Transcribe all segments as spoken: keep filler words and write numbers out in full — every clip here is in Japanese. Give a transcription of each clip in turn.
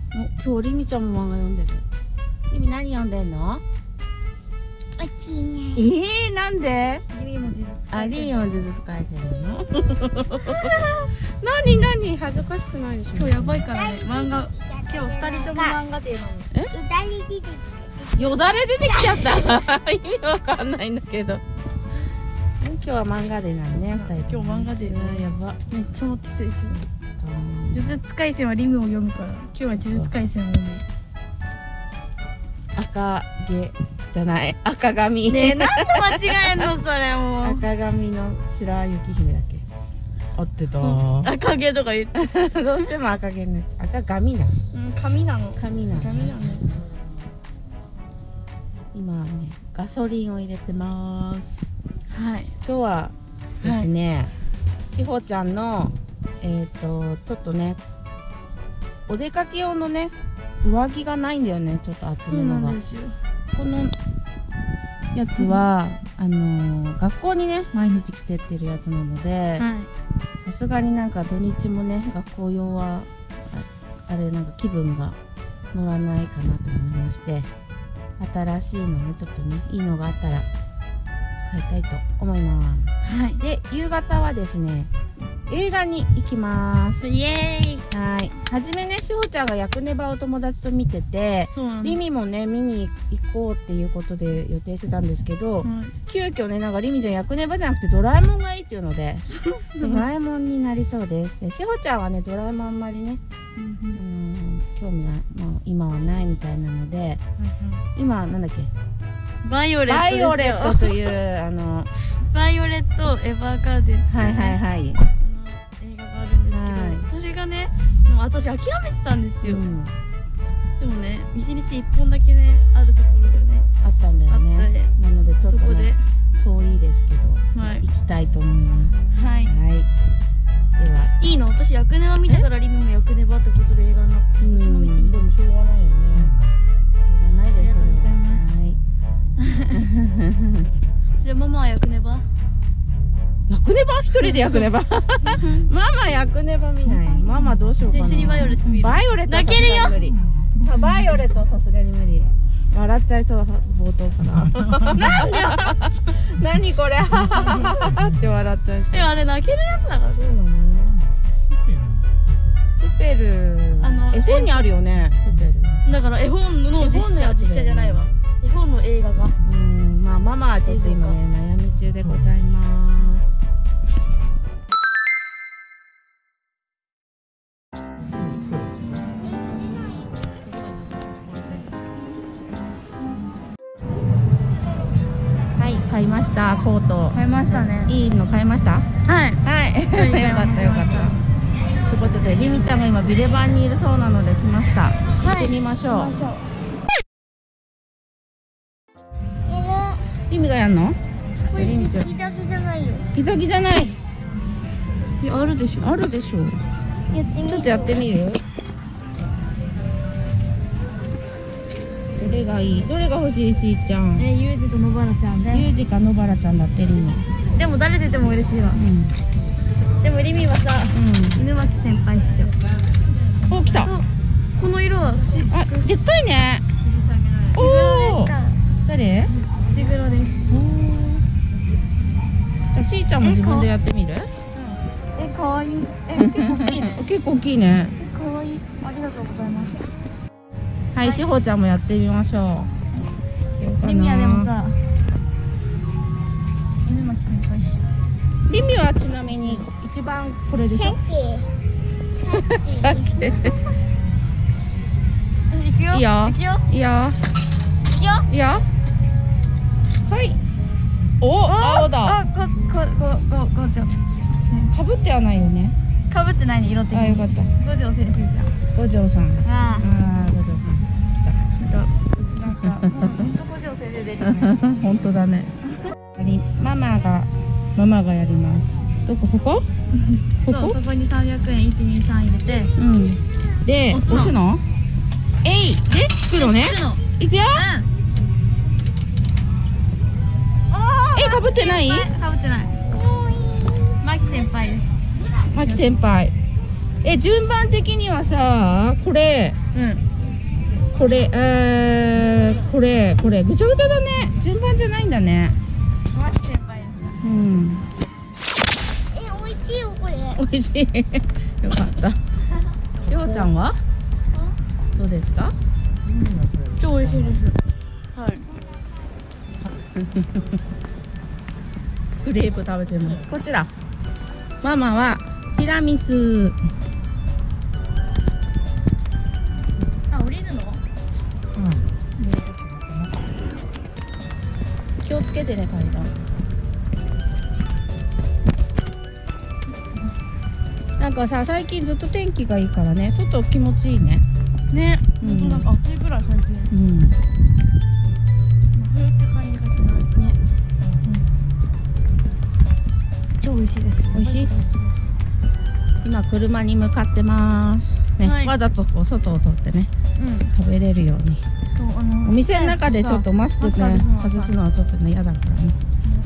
お、今日りみちゃんも漫画読んでる。りみ何読んでんの？ おちね。 えー、なんで？ リミも呪術あ、 廻戦。 りみも呪術廻戦なの？何何恥ずかしくないでしょ。 今日やばいからね、漫画。今日二人とも漫画デーなの。 え？ 歌に出てきて。 よだれ出てきちゃった。意味わかんないんだけど。今日は漫画でなんね、二人とも。 今日漫画デー。 うん、やば。 めっちゃ持ってきてるし。呪術廻戦はリムを読むから、今日は呪術廻戦を読む。 赤毛じゃない、赤髪。 ねえ、なんで間違えんのそれもう。 赤髪の白雪姫だっけ？合ってた。 赤毛とか言って。 どうしても赤毛になっちゃう。赤髪な。 うん、髪なの。 髪なの。 髪なの。 今はね、ガソリンを入れてます。 はい。 今日はですね、しほちゃんのえっとちょっとね、お出かけ用のね上着がないんだよね、ちょっと厚めのが。このやつはあのー、学校にね毎日着てってるやつなので、さすがになんか土日もね学校用は あ, あれなんか気分が乗らないかなと思いまして、新しいのねちょっとねいいのがあったら買いたいと思います。 はい。 で夕方はですね映画に行きます。 イエーイ。 はい。はじめね、しほちゃんがヤクネバを友達と見てて、リミもね見に行こうっていうことで予定してたんですけど、はい、急遽ねなんかリミちゃんヤクネバじゃなくてドラえもんがいいっていうのでドラえもんになりそうです。でしほちゃんはねドラえもんあんまりね、うん、興味が、まあ、今はないみたいなので、うん、今なんだっけバイオレットバイオレットというあのバイオレットエヴァーガーデン、 はいはいはい、 映画があるんですけど、はい、それがねもう私諦めてたんですよ、うん、でもねいちにちいっぽんだけねあるところがねあったんだよね。なのでちょっとね遠いですけど、はい、行きたいと思います。 はい、はい、 ではいいの、私ヤクネバ見てからリミもヤクネバってことで映画になって、私も見ていい。 でもしょうがないよね。しょうがないです。ありがとうございます。 じゃあママはヤクネバ？ ヤクネバ？一人でヤクネバ？ママヤクネバ見ない。ママどうしようかな。 じゃあ一緒にバイオレット見る。 バイオレット泣けるよ。 バイオレットはさすがに無理。笑っちゃいそう、冒頭から。なんで何これって笑っちゃいそう。 え、あれ泣けるやつだから。 そうなの？プペル。あの絵本にあるよね。プペル。 だから絵本の実写、実写じゃないわ。絵本の映画が。 うん、まあママはちょっと今ね悩み中でございます。はい、買いましたコート。 買いましたね。 いいの買いました。はいはい。よかったよかった。ということでリミちゃんが今ビレバンにいるそうなので来ました。行ってみましょう。リミがやんの？リミちゃん。ギザギじゃないよ。ギザギじゃない。 いや、あるでしょ。 あるでしょ。ちょっとやってみる？どれがいい？どれが欲しいしーちゃん？ え、ユージと野原ちゃんね。 ユージか野原ちゃんだってリミ。 でも誰出ても嬉しいわ。うん。でもリミはさ、うん、犬巻先輩っしょ。お、来た。 この色は不思議。 あ、でっかいね。おお。誰？ 伏黒です。 じゃあしーちゃんも自分でやってみる？ え、可愛い。え、結構大きいね。 結構大きいね。 可愛い。ありがとうございます。 はい、しほちゃんもやってみましょう。 リミはでもさ、犬巻先輩っしょ。 リミはちなみに一番これでしょ。シャケ。 いくよ。 いいよ。 いくよ。 いいよ。 いくよ。 いいよ。はい。お、青だ。 あ、こ、こ、こ、こ、こ、ちょ。 かぶってはないよね。 かぶってないね、色的に。 あ、よかった。 五条先生じゃん。 五条さん。 ああ、五条さん。来た。 なんか、本当五条先生出るよね。 本当だね。ママが、ママがやります。どこ、ここ。ここ、 そこに三百円、一二三入れて。 うん。で、押すの。えい、で、引くのね。いくよ。え、かぶってない。 かぶってない。マキ先輩です。 マキ先輩。 え、順番的にはさ、これ、 うん、 これ、えー、これ、これ、ぐちゃぐちゃだね。順番じゃないんだね。うん。 え、美味しいよこれ。 美味しい。よかった。しほちゃんは？どうですか？ 超美味しいです。はい。 クレープ食べてます。こちら。ママはティラミス。 あ、降りるの？ うん。気をつけてね、階段。なんかさ、最近ずっと天気がいいからね、外気持ちいいね。 ね、 うん、 ほんとなんか暑いぐらい最近。 うん。 冬って感じがしないね。うん、超美味しいです。 美味しい。今車に向かってます。ね、はい、わざとこう外を通ってね、うん、食べれるように。あのお店の中でちょっとマスクね外すのはちょっとね嫌だからね。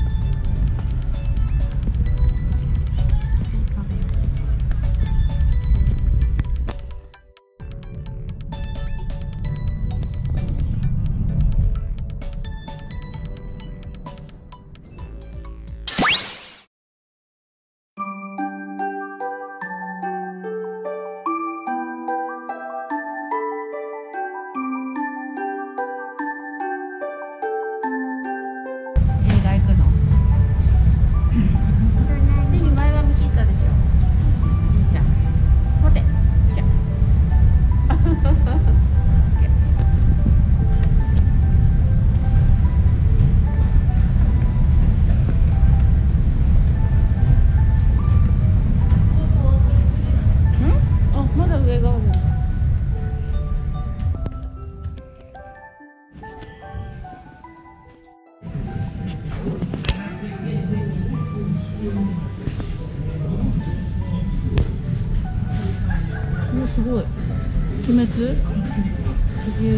お、すごい。鬼滅？すげえ。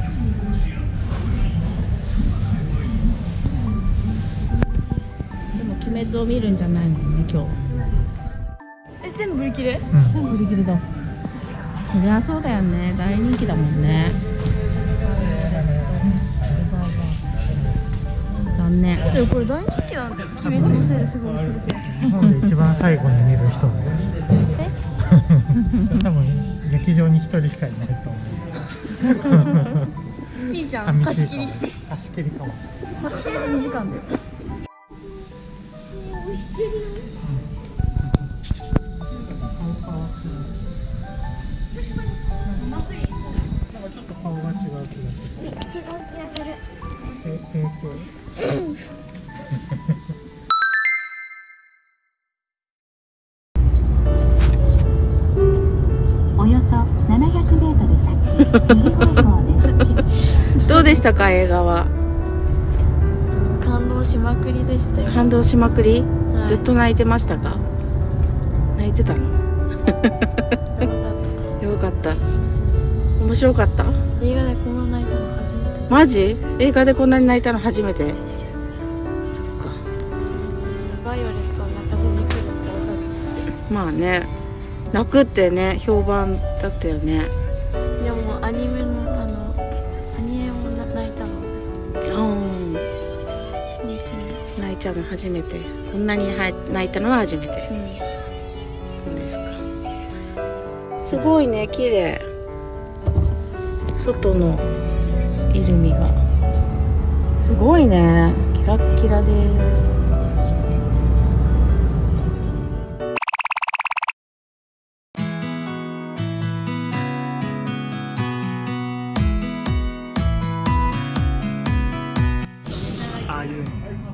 でも鬼滅を見るんじゃないのね、今日。 え、全部売り切れ？ うん、全部売り切れだ。そりゃそうだよね。大人気だもんね。残念。 でもこれ大人気なんだよ。鬼滅のせいですごいするけど。 日本で一番最後に見る人も。 え？ 多分劇場に一人しかいないと思う。いいじゃん。貸し切り。 貸し切りかも。 貸し切りでにじかんだよ。 なんかちょっと顔が違う気がする。 違う気がする。 先生。 およそななひゃくメートル先、右方向です。 どうでしたか、映画は？ 感動しまくりでしたよ。 感動しまくり？ はい、 ずっと泣いてましたか？泣いてたの？よかった。面白かった？ 映画でこんな泣いたの初めて。 マジ？映画でこんなに泣いたの初めて？そっか。 バイオレットを泣かせに来るって分かる。 まあね、泣くってね評判だったよね。 いやもうアニメのあのアニメも泣いたのです。 うん。本当に泣いちゃうの初めて。そんなに泣いたのは初めて。うん。そうですか。すごいね、綺麗。外のイルミがすごいね。キラッキラです。 ああいうの。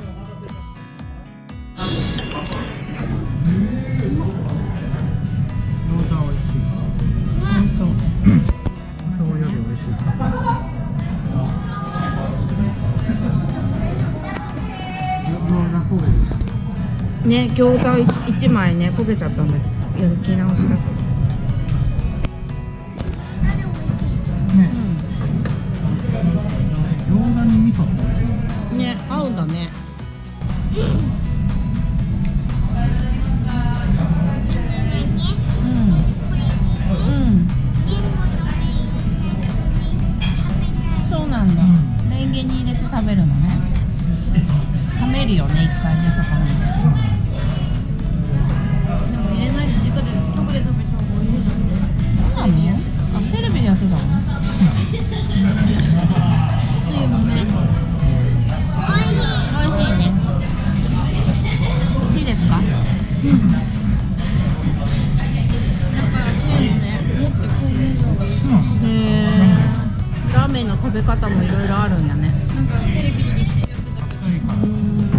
餃子美味しい。 美味しそう。 そうより美味しい。 ね、餃子一枚ね焦げちゃったんだけど、焼き直しだから。 ね、餃子に味噌って美味しい。 ね、合うんだね。うん。 食べ方もいろいろあるんやね。 なんかテレビで陸地やってたけど。 うん